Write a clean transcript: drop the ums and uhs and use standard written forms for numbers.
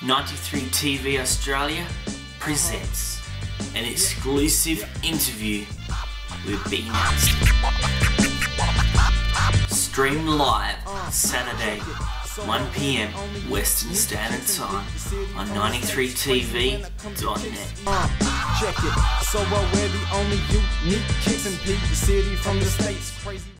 93 TV Australia presents an exclusive interview with B-Nasty. Stream live Saturday, 1 PM Western Standard Time on 93tv.net. Check it. So we're the only unique kids in P. The city from the States. Crazy.